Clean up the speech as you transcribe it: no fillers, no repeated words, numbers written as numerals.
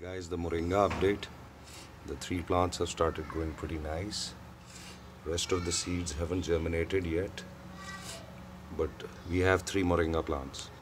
Guys, the moringa update. The 3 plants have started growing pretty nice. Rest of the seeds haven't germinated yet, but we have 3 moringa plants.